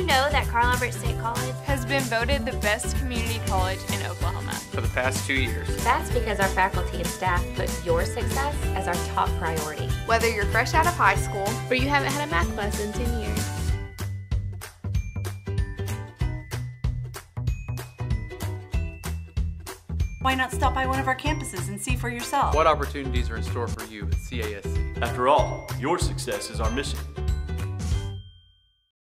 know that Carl Albert State College has been voted the best community college in Oklahoma for the past 2 years? That's because our faculty and staff put your success as our top priority. Whether you're fresh out of high school or you haven't had a math class in 10 years. Why not stop by one of our campuses and see for yourself? What opportunities are in store for you at CASC? After all, your success is our mission.